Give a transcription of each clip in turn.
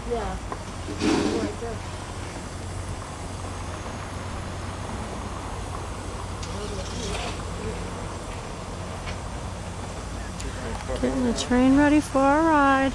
Yeah. Right there. Getting the train ready for a ride.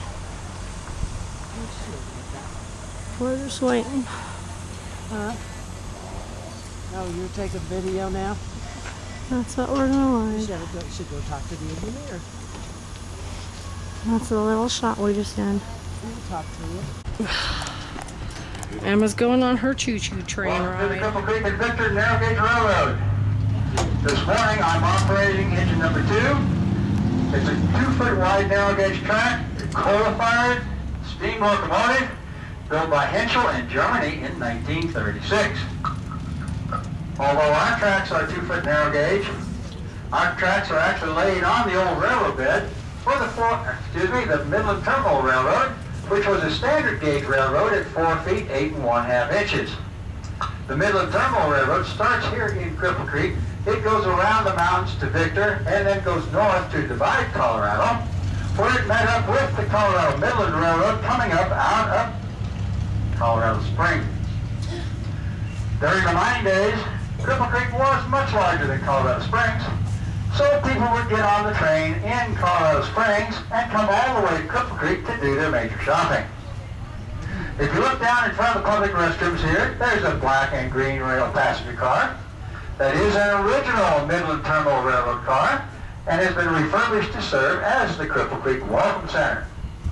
We're just waiting. Huh? Oh, you're taking video now? That's what we're gonna You ride. should go talk to the engineer. That's a little shot we just did. We'll talk to you. Emma's going on her choo-choo train Welcome to the ride. Cripple Creek and Victor Narrow Gauge Railroad. This morning I'm operating engine number 2. It's a 2-foot wide narrow gauge track, coal-fired steam locomotive built by Henschel in Germany in 1936. Although our tracks are 2-foot narrow gauge, our tracks are actually laid on the old railroad bed for the Midland Terminal Railroad, which was a standard gauge railroad at 4 feet 8 1/2 inches. The Midland Terminal Railroad starts here in Cripple Creek. It goes around the mountains to Victor and then goes north to Divide, Colorado, where it met up with the Colorado Midland Railroad coming up out of Colorado Springs. During the mining days, Cripple Creek was much larger than Colorado Springs, so people would get on the train in Colorado Springs and come all the way to Cripple Creek to do their major shopping. If you look down in front of the public restrooms here, there's a black and green rail passenger car. That is an original Midland Terminal Railroad car and has been refurbished to serve as the Cripple Creek Welcome Center.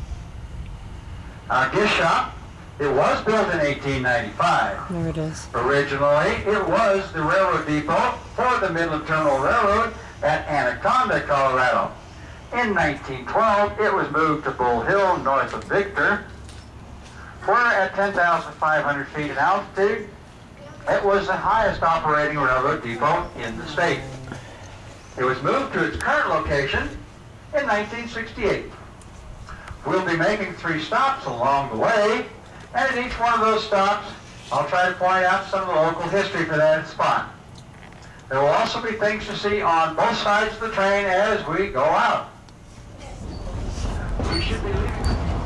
Our gift shop, it was built in 1895. There it is. Originally, it was the railroad depot for the Midland Terminal Railroad at Anaconda, Colorado. In 1912, it was moved to Bull Hill, north of Victor, where at 10,500 feet in altitude, it was the highest operating railroad depot in the state. It was moved to its current location in 1968. We'll be making 3 stops along the way, and at each one of those stops, I'll try to point out some of the local history for that spot. There will also be things to see on both sides of the train as we go out. We should be leaving.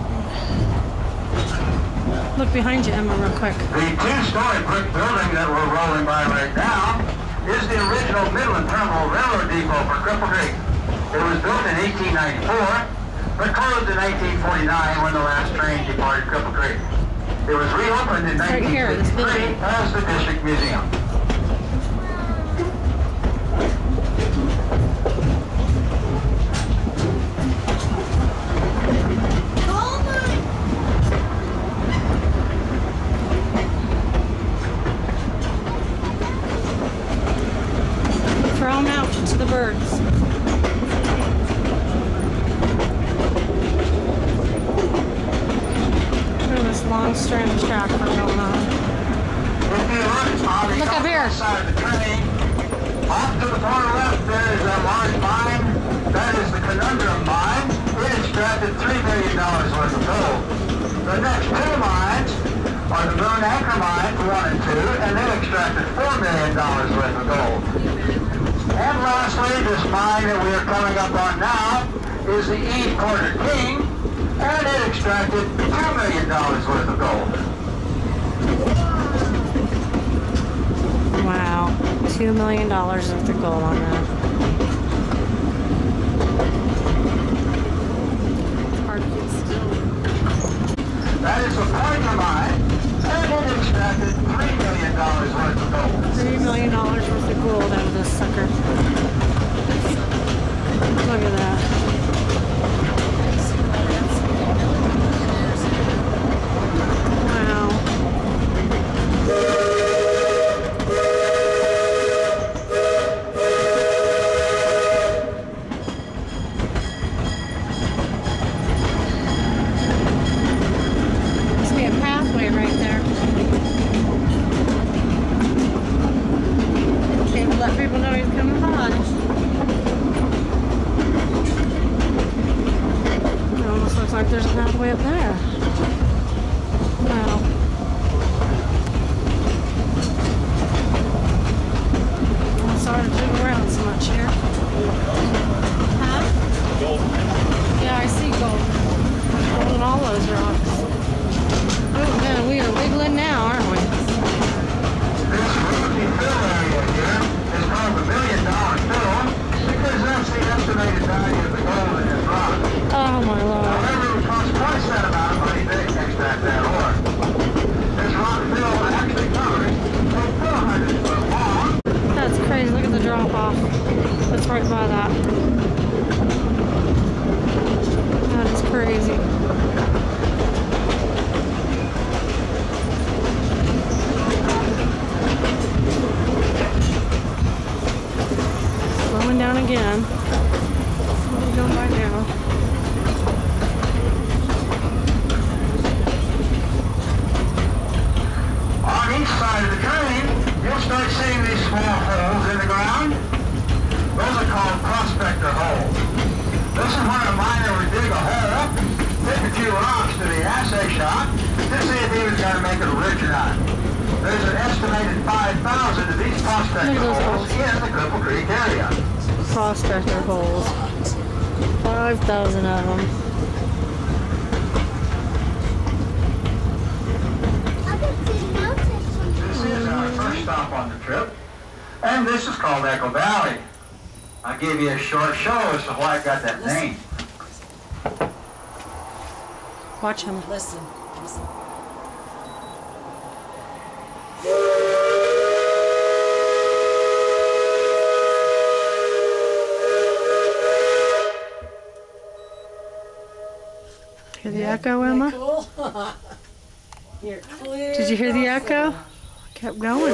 Look behind you, Emma, real quick. The 2-story brick building that we're rolling by right now is the original Midland Terminal Railroad Depot for Cripple Creek. It was built in 1894, but closed in 1949 when the last train departed Cripple Creek. It was reopened in Right here, this 1953 building. as the District Museum. Throw them out to the birds. Look at this long strand of track going on. If you Look up here. side of the train, off to the far left there is a large mine. That is the Conundrum Mine. It extracted $3 million worth of gold. The next 2 mines are the Moon Anchor Mines 1 and 2, and they extracted $4 million worth of gold. And lastly, this mine that we are coming up on now is the Eve Quarter King, and it extracted $2 million worth of gold. Wow, $2 million worth of gold on that. Hard to get still. That is the Pointer Mine, and it extracted $3 million worth of gold. $3 million worth of gold out of this sucker. Look at that. Let people know he's coming by. This is when a miner would dig a hole, take a few rocks to the assay shop to see if he was going to make it rich or not. There's an estimated 5,000 of these prospector holes in the Cripple Creek area. Prospector holes. 5,000 of them. This is our first stop on the trip, and this is called Echo Valley. I'll give you a short show as to why it got that name. Watch him. Listen. Hear the echo, Emma? Cool. You're clear. Did you hear the echo? Kept going.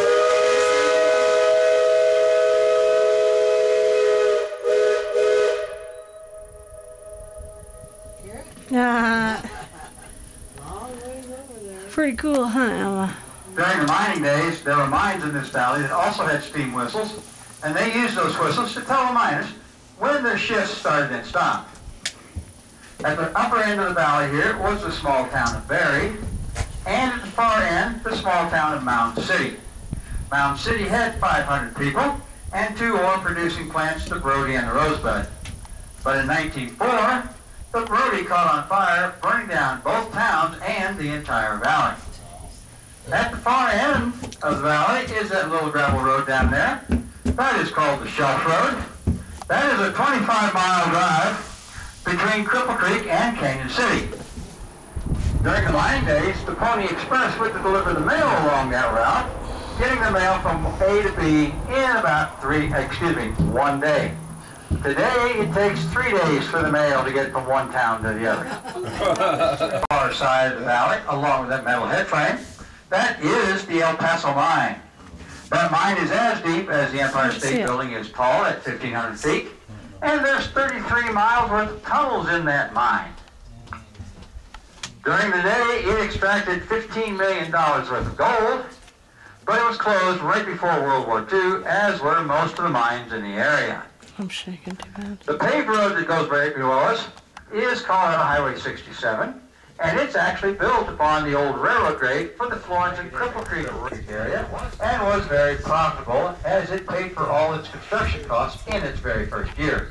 Hear it? Ah, Long ways over there. pretty cool, huh, Emma? During the mining days, there were mines in this valley that also had steam whistles, and they used those whistles to tell the miners when their shifts started and stopped. At the upper end of the valley here was the small town of Berry, and at the far end, the small town of Mound City. Mound City had 500 people and 2 oil-producing plants, the Brody and the Rosebud. But in 1904, the Brody caught on fire, burning down both towns and the entire valley. At the far end of the valley is that little gravel road down there. That is called the Shelf Road. That is a 25-mile drive between Cripple Creek and Canyon City. During the mining days, the Pony Express would deliver the mail along that route, getting the mail from A to B in about 1 day. Today, it takes 3 days for the mail to get from one town to the other. Far side of the valley, along with that metal head frame, that is the El Paso mine. That mine is as deep as the Empire State Building is tall at 1,500 feet, and there's 33 miles worth of tunnels in that mine. During the day, it extracted $15 million worth of gold, but it was closed right before World War II, as were most of the mines in the area. I'm shaking too bad. The paved road that goes right below us is Colorado Highway 67, and it's actually built upon the old railroad grade for the Florence and Cripple Creek area, and was very profitable as it paid for all its construction costs in its very first year.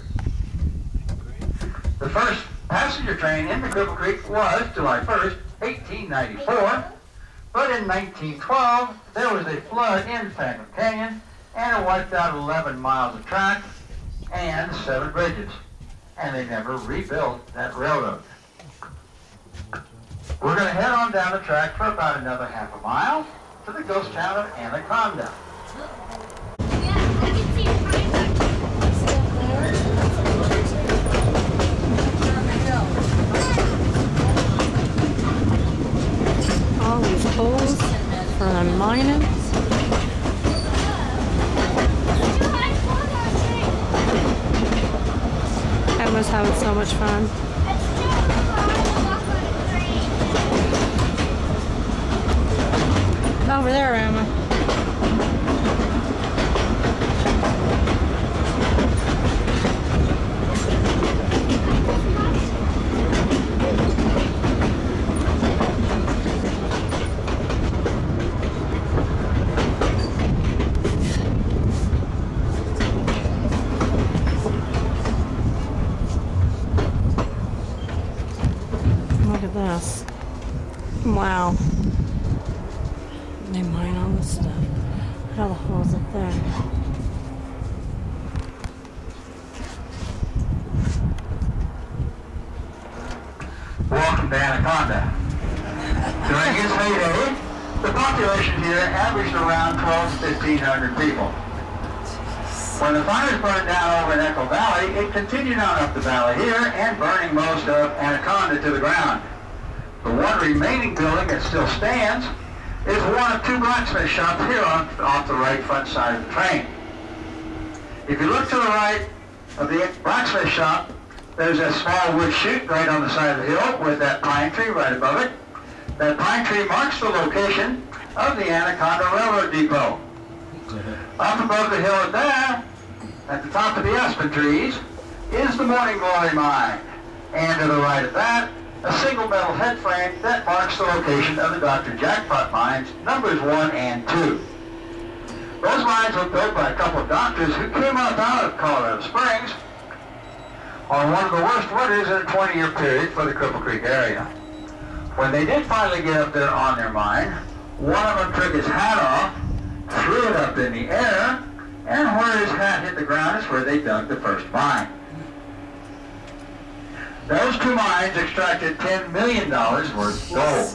The first passenger train in the Cripple Creek was July 1st, 1894, but in 1912 there was a flood in Phantom Canyon, and it wiped out 11 miles of track and 7 bridges, and they never rebuilt that railroad. We're going to head on down the track for about another half a mile to the ghost town of Anaconda. Yeah, I can see it right back. All these holes for the mining. Emma's having so much fun. Over there, Emma. Look at this. Wow. They mine all this stuff. Look at all the holes up there. Welcome to Anaconda. During its heyday, the population here averaged around 1,200 to 1,500 people. When the fires burned down over in Echo Valley, it continued on up the valley here and burning most of Anaconda to the ground. The one remaining building that still stands is one of 2 blacksmith shops here off the right front side of the train. If you look to the right of the blacksmith shop, there's a small wood chute right on the side of the hill with that pine tree right above it. That pine tree marks the location of the Anaconda Railroad Depot. Up above the hill there, at the top of the aspen trees, is the Morning Glory Mine. And to the right of that, a single metal head frame that marks the location of the Dr. Jackpot mines, numbers 1 and 2. Those mines were built by a couple of doctors who came up out of Colorado Springs on one of the worst winters in a 20-year period for the Cripple Creek area. When they did finally get up there on their mine, one of them took his hat off, threw it up in the air, and where his hat hit the ground is where they dug the first mine. Those two mines extracted $10 million worth of gold.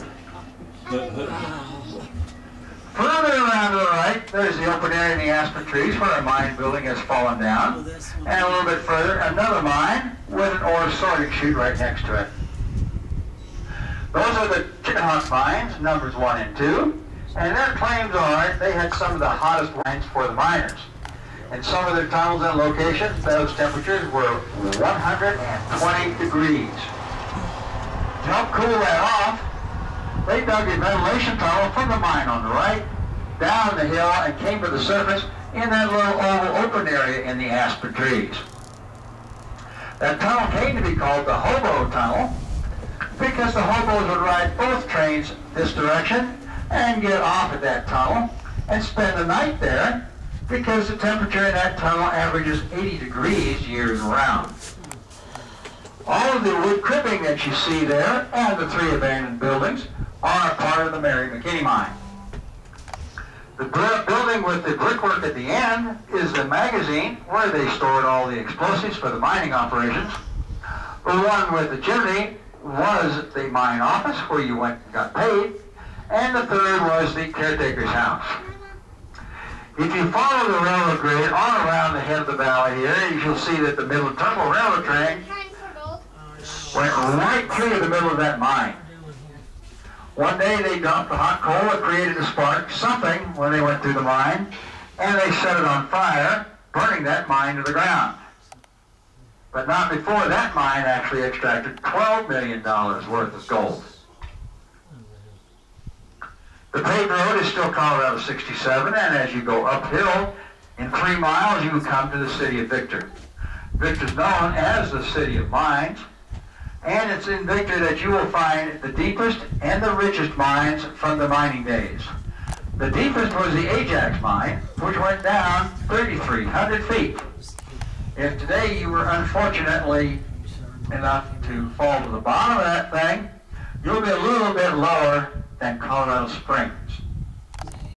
Further around to the right, there's the open area in the aspen trees where a mine building has fallen down. And a little bit further, another mine with an ore sorting chute right next to it. Those are the Chicken Hawk mines, numbers 1 and 2. And their claims are they had some of the hottest mines for the miners. In some of their tunnels and locations, those temperatures were 120 degrees. To help cool that off, they dug a ventilation tunnel from the mine on the right, down the hill, and came to the surface in that little oval open area in the aspen trees. That tunnel came to be called the Hobo Tunnel because the hobos would ride both trains this direction and get off at that tunnel and spend the night there because the temperature in that tunnel averages 80 degrees years round. All of the wood cribbing that you see there and the 3 abandoned buildings are part of the Mary McKinney mine. The building with the brickwork at the end is the magazine where they stored all the explosives for the mining operations. The one with the chimney was the mine office where you went and got paid. And the third was the caretaker's house. If you follow the railroad grade all around the head of the valley here, you'll see that the middle terminal railroad train went right through the middle of that mine. One day they dumped the hot coal that created a spark, something, when they went through the mine, and they set it on fire, burning that mine to the ground. But not before that mine actually extracted $12 million worth of gold. The paved road is still Colorado 67, and as you go uphill, in 3 miles you come to the city of Victor. Victor's known as the city of mines, and it's in Victor that you will find the deepest and the richest mines from the mining days. The deepest was the Ajax mine, which went down 3,300 feet. If today you were unfortunately enough to fall to the bottom of that thing, you'll be a little bit lower than Colorado Springs.